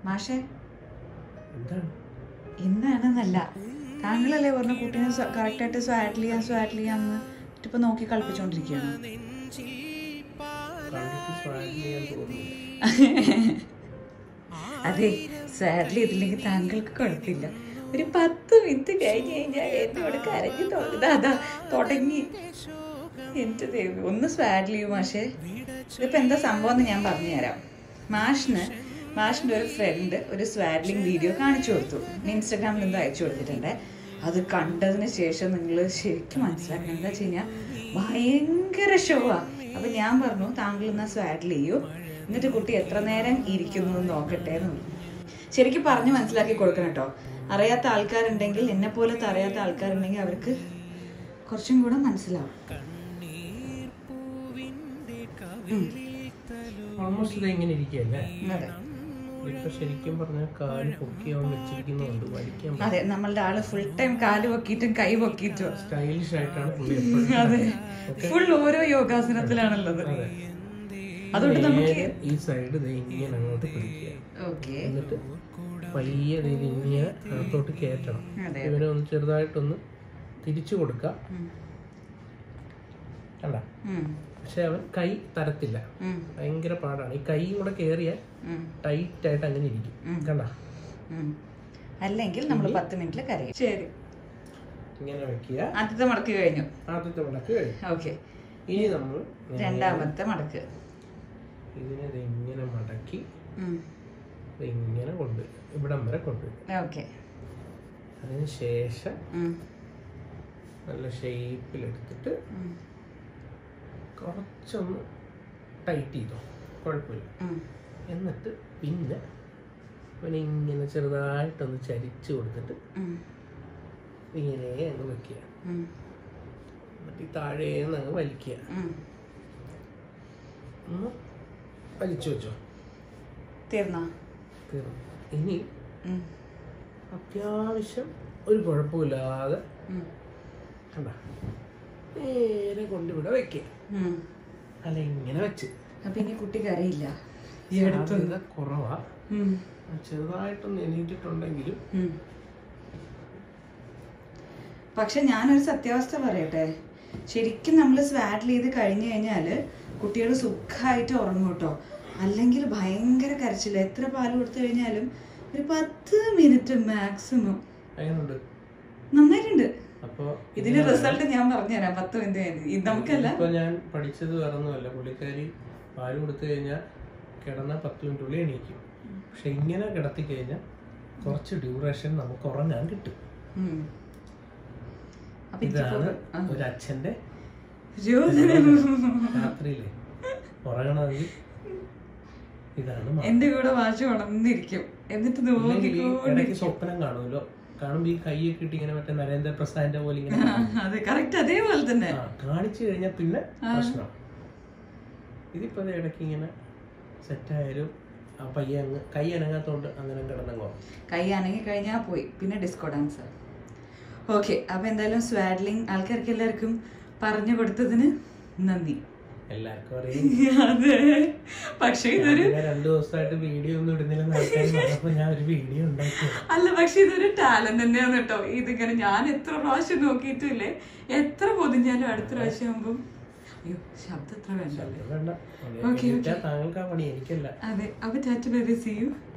മാഷേ എന്താണെന്നല്ല, താങ്കളല്ലേ പറഞ്ഞ കുട്ടീനെ കറക്റ്റായിട്ട് സ്വാറ്റിൽ ചെയ്യാന്ന് ഇപ്പൊ നോക്കി കളിപ്പിച്ചോണ്ടിരിക്കുകയാണ്. അതെ, സ്വാറ്റിൽ ചെയ്തില്ലെങ്കിൽ താങ്കൾക്ക് കുഴപ്പമില്ല. ഒരു 10 മിനിറ്റ് കഴിഞ്ഞ് കഴിഞ്ഞാൽ എന്നോട് കരഞ്ഞു തുടങ്ങി. എന്റെ ദൈവം, ഒന്ന് സ്വാറ്റിൽ ചെയ്യും മാഷേ. ഇതിപ്പോ എന്താ സംഭവം എന്ന് ഞാൻ പറഞ്ഞുതരാം. മാഷിന്റെ ഒരു ഫ്രണ്ട് ഒരു സ്വാഡ്ലിംഗ് വീഡിയോ കാണിച്ചു കൊടുത്തു. ഇൻസ്റ്റാഗ്രാമിൽ എന്തോ അയച്ചു കൊടുത്തിട്ടുണ്ട്. അത് കണ്ടതിന് ശേഷം നിങ്ങൾ ശരിക്കും മനസ്സിലാക്കണം. എന്താ വെച്ച് കഴിഞ്ഞാൽ ഭയങ്കര ഷോവാ. അപ്പൊ ഞാൻ പറഞ്ഞു, താങ്കൾ എന്നാ സ്വാഡിൽ ചെയ്യൂ, എന്നിട്ട് കുട്ടി എത്ര നേരം ഇരിക്കുന്നു നോക്കട്ടെ എന്ന് പറഞ്ഞു. ശരിക്കും പറഞ്ഞു മനസ്സിലാക്കി കൊടുക്കണം കേട്ടോ. അറിയാത്ത ആൾക്കാരുണ്ടെങ്കിൽ, എന്നെ പോലത്തെ അറിയാത്ത ആൾക്കാരുണ്ടെങ്കിൽ അവർക്ക് കുറച്ചും കൂടെ മനസ്സിലാവും. അതെ, നമ്മളുടെ ആള് ഫുൾ ടൈം കാല് പൊക്കിയിട്ടും കൈ പൊക്കിയിട്ടും സ്റ്റൈലിഷ് ആയിട്ടാണ്. അതെ, ഫുൾ ഓരോ യോഗാസനത്തിലാണുള്ളത്. അതുകൊണ്ട് നമുക്ക് ഈ സൈഡ് ഇങ്ങനെ അങ്ങോട്ട് പിടിക്കുക, എന്നിട്ട് പയ്യെ ഇങ്ങനെ അകത്തോട്ട് കയറ്റണം. ഇവരെ ഒന്ന് ചെറുതായിട്ടൊന്ന് തിരിച്ചു കൊടുക്കുക. കണ്ട, പക്ഷെ അവൻ കൈ തരത്തില്ല, ഭയങ്കര പാടാണ്. ഈ കൈ കൂടെ കേറിയാൽ ടൈറ്റ് ആയിട്ട് അങ്ങനെ ഇരിക്കും. കണ്ട, അല്ലെങ്കിൽ നമ്മൾ 10 മിനിറ്റിൽ കരയും. ശരി, ഇങ്ങനെ വെക്കുക. ആദ്യത്തെ മടക്ക് കഴിഞ്ഞു. ഓക്കെ, ഇനി നമ്മൾ രണ്ടാമത്തെ മടക്ക്. ഇതിനെ ഇങ്ങനെ മടക്കി ഇങ്ങനെ കൊണ്ട് ഇവിടം വരെ കൊണ്ടുവരും. ഓക്കെ, അതിന് ശേഷം നല്ല ഷേപ്പിലെടുത്തിട്ട് കുറച്ചൊന്ന് ടൈറ്റ് ചെയ്തോ, കുഴപ്പമില്ല. എന്നിട്ട് പിന്നെ അവനെ ഇങ്ങനെ ചെറുതായിട്ടൊന്ന് ചരിച്ചു കൊടുത്തിട്ട് ഇങ്ങനെ അങ്ങ് വെക്കുക. എന്നിട്ട് ഈ താഴേന്ന് അങ്ങ് വലിക്കുക. ഒന്ന് വലിച്ചു വെച്ചോ. തീർന്നു. ഇനി അത്യാവശ്യം ഒരു കുഴപ്പമില്ലാതെ കണ്ട നേരെ കൊണ്ടിവിടെ വെക്കുക. അല്ല, ഇങ്ങനെ വെച്ച് അപ്പൊ ഇനി കുട്ടി കരയില്ല. കുറവാ, ചെറുതായിട്ടൊന്ന് എണീറ്റിട്ടുണ്ടെങ്കിലും. പക്ഷെ ഞാനൊരു സത്യാവസ്ഥ പറയട്ടെ, ശരിക്കും നമ്മൾ സ്വാഡിൽ ചെയ്ത് കഴിഞ്ഞു കഴിഞ്ഞാല് കുട്ടികൾ സുഖമായിട്ട് ഉറങ്ങും കേട്ടോ. അല്ലെങ്കിൽ ഭയങ്കര കരച്ചില്ല. എത്ര പാല് കൊടുത്തു കഴിഞ്ഞാലും ഒരു 10 മിനിറ്റ് മാക്സിമം. നന്നായിട്ടുണ്ട്. ഇതിന്റെ റിസൾട്ട് ഞാൻ പറഞ്ഞുതരാം. 10 മിനിറ്റ് നമുക്കല്ല. ഇപ്പൊ ഞാൻ പഠിച്ചത് വേറൊന്നുമല്ല, പുള്ളിക്കാരി പാല് കൊടുത്തു കഴിഞ്ഞാൽ കിടന്ന 10 മിനിറ്റുള്ളിൽ എണീക്കും. പക്ഷെ ഇങ്ങനെ കിടത്തി കഴിഞ്ഞാൽ കുറച്ച് ഡ്യൂറേഷൻ നമുക്ക് ഉറങ്ങാൻ കിട്ടും. ഇതാണ് ഒരു അച്ഛന്റെ രാത്രിയില് ഉറങ്ങണമെങ്കിൽ ഇതാണ്. എന്റെ കൂടെ വാശി ഉണർന്നിരിക്കും. എന്നിട്ട് ഇടയ്ക്ക് സ്വപ്നം കാണുമല്ലോ, കാണുമ്പോ ഈ കൈയൊക്കെ ഇട്ട് ഇങ്ങനെ മറ്റേ നരേന്ദ്രപ്രസാദിന്റെ പോലെ ഇങ്ങനെ അതേപോലെ തന്നെ കാണിച്ചു കഴിഞ്ഞാൽ പിന്നെ പ്രശ്നം. ഇതിപ്പോ ഇടയ്ക്ക് ഇങ്ങനെ സെറ്റായാലും ആ പയ്യെ അങ്ങ് കൈ അനങ്ങാത്തോണ്ട് അങ്ങനെ കിടന്നങ്ങോ. കൈ അനങ്ങി കഴിഞ്ഞാൽ പോയി, പിന്നെ ഡിസ്കോ ഡാൻസ്. ഓക്കെ, അപ്പൊ എന്തായാലും സ്വാഡ്ലിംഗ് ആൾക്കാർക്ക് എല്ലാവർക്കും പറഞ്ഞു കൊടുത്തതിന് നന്ദി. എല്ലാവർക്കും അതെ, പക്ഷെ ഇതൊരു 2 ദിവസമായിട്ട് വീഡിയോ ഒന്നും ഇടുന്നില്ലെന്ന് ഞാൻ ഒരു വീഡിയോ ഉണ്ടാക്കി. അല്ല, പക്ഷെ ഇതൊരു ടാലന്റ് തന്നെയാണ് കേട്ടോ. ഇതിങ്ങനെ ഞാൻ എത്ര പ്രാവശ്യം നോക്കിയിട്ടില്ലേ, എത്ര പൊതിഞ്ഞാലും അടുത്ത പ്രാവശ്യം ആകുമ്പോ അയ്യോ ശബ്ദം എത്ര വേണ്ട. താങ്കൾക്ക് ആ പണി എനിക്കല്ല. അതെ, അപ്പൊ ടാറ്റ ബൈ, സീ യു.